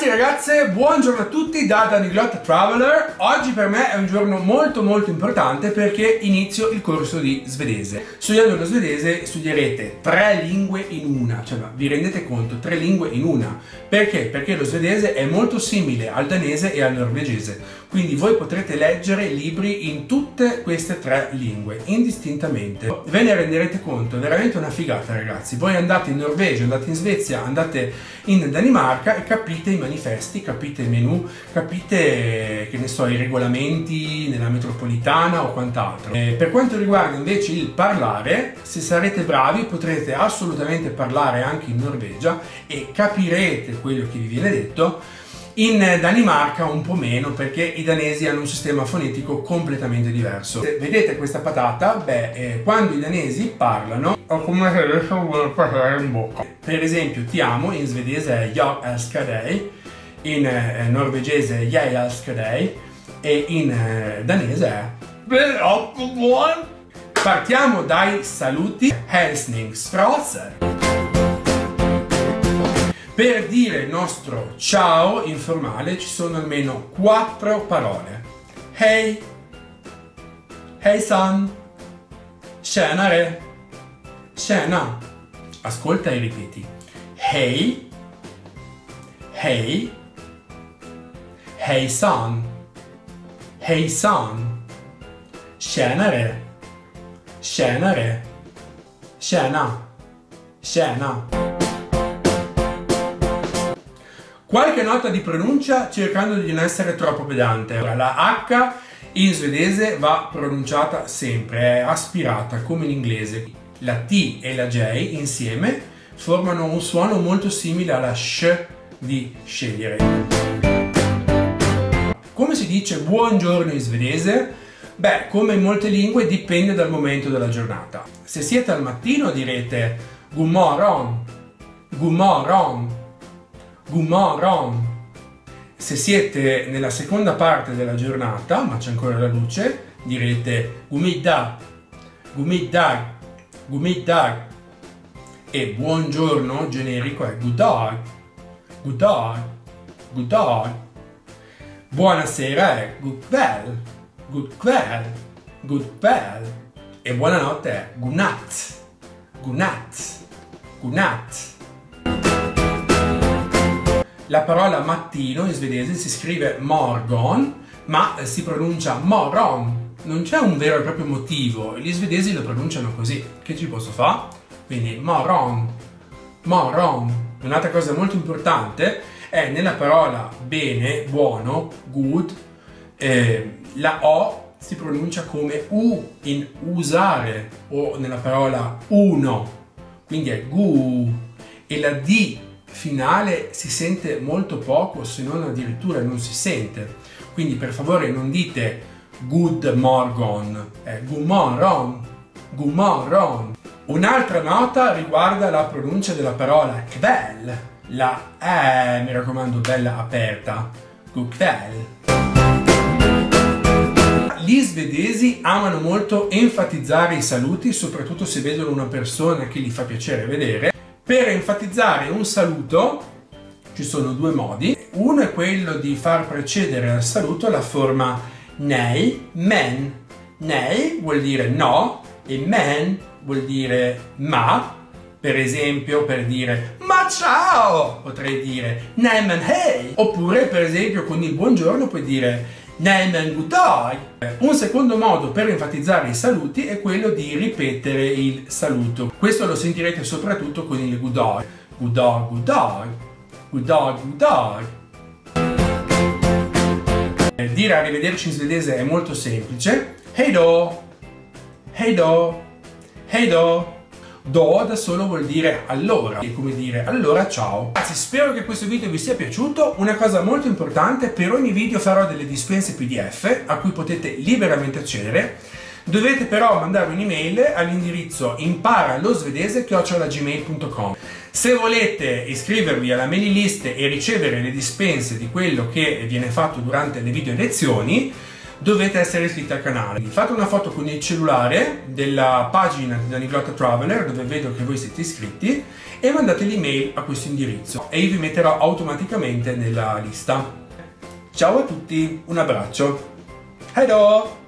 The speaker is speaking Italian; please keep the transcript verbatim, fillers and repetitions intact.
Ragazzi e ragazze, buongiorno a tutti da Daniglot Traveler. Oggi per me è un giorno molto molto importante perché inizio il corso di svedese. Studiando lo svedese studierete tre lingue in una, cioè vi rendete conto? Tre lingue in una. Perché? Perché lo svedese è molto simile al danese e al norvegese. Quindi voi potrete leggere libri in tutte queste tre lingue, indistintamente. Ve ne renderete conto, è veramente una figata ragazzi. Voi andate in Norvegia, andate in Svezia, andate in Danimarca e capite i manifesti, capite il menu, capite, che ne so, i regolamenti nella metropolitana o quant'altro. Eh, per quanto riguarda invece il parlare, se sarete bravi potrete assolutamente parlare anche in Norvegia e capirete quello che vi viene detto. In Danimarca un po' meno, perché i danesi hanno un sistema fonetico completamente diverso. Se vedete questa patata, beh, eh, quando i danesi parlano ho come se adesso vuole parlare in bocca. Per esempio ti amo in svedese è jag älskar dig, in eh, norvegese jag älskar dig e in eh, danese è partiamo dai saluti. Hälsningsfraser. Per dire il nostro ciao informale ci sono almeno quattro parole. Hej, hejsan, tjenare, tjena. Ascolta e ripeti. Hej, hej, hejsan, hejsan, tjenare, tjenare, tjena, tjena. Qualche nota di pronuncia cercando di non essere troppo pedante. La H in svedese va pronunciata sempre, è aspirata come in inglese. La T e la J insieme formano un suono molto simile alla sh di scegliere. Come si dice buongiorno in svedese? Beh, come in molte lingue dipende dal momento della giornata. Se siete al mattino direte god morgon, god morgon, god morgon. Se siete nella seconda parte della giornata, ma c'è ancora la luce, direte god middag, god middag, god middag. E buongiorno generico è god dag, god dag, god dag. Buonasera è god kväll, god kväll, god kväll. E buonanotte è god natt, god natt, god natt. La parola mattino in svedese si scrive morgon, ma si pronuncia morgon. Non c'è un vero e proprio motivo, gli svedesi lo pronunciano così. Che ci posso fare? Quindi morgon, morgon. Un'altra cosa molto importante è nella parola bene, buono, good, eh, la O si pronuncia come U in usare, o nella parola uno, quindi è gu, e la D finale si sente molto poco, se non addirittura non si sente. Quindi per favore non dite good morgon, è god morgon, god morgon. Un'altra nota riguarda la pronuncia della parola kväll. La E, mi raccomando, bella aperta. God kväll. Gli svedesi amano molto enfatizzare i saluti, soprattutto se vedono una persona che gli fa piacere vedere. Per enfatizzare un saluto ci sono due modi. Uno è quello di far precedere al saluto la forma nej, men. Nej vuol dire no e men vuol dire ma. Per esempio, per dire ma ciao potrei dire nej men hej. Oppure per esempio con il buongiorno puoi dire nej men god dag. Un secondo modo per enfatizzare i saluti è quello di ripetere il saluto. Questo lo sentirete soprattutto con il god dag. God dag, god dag, god dag, god dag. Dire arrivederci in svedese è molto semplice. Hej då, hej då, hej då. Do da solo vuol dire allora, è come dire allora ciao. Ragazzi, spero che questo video vi sia piaciuto. Una cosa molto importante, per ogni video farò delle dispense P D F a cui potete liberamente accedere. Dovete però mandare un'email all'indirizzo imparalosvedese chiocciola gmail punto com. Se volete iscrivervi alla mailing list e ricevere le dispense di quello che viene fatto durante le video lezioni, dovete essere iscritti al canale. Fate una foto con il cellulare della pagina di Daniglotta Traveler dove vedo che voi siete iscritti e mandate l'email a questo indirizzo e io vi metterò automaticamente nella lista. Ciao a tutti, un abbraccio. Hello!